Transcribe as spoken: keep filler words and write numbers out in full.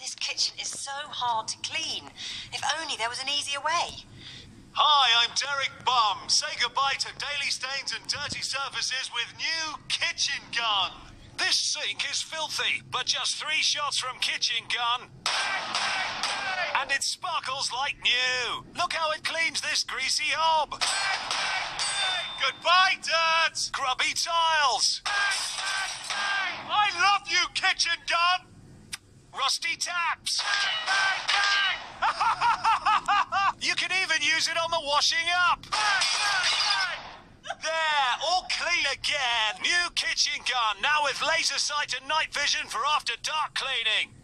This kitchen is so hard to clean. If only there was an easier way. Hi, I'm Derek Bum. Say goodbye to daily stains and dirty surfaces with new Kitchen Gun. This sink is filthy, but just three shots from Kitchen Gun, and it sparkles like new. Look how it cleans this greasy hob. Goodbye, dirt. Grubby tiles. I love you, Kitchen Gun. Rusty taps. You can even use it on the washing up. There, all clean again. New Kitchen Gun, now with laser sight and night vision for after dark cleaning.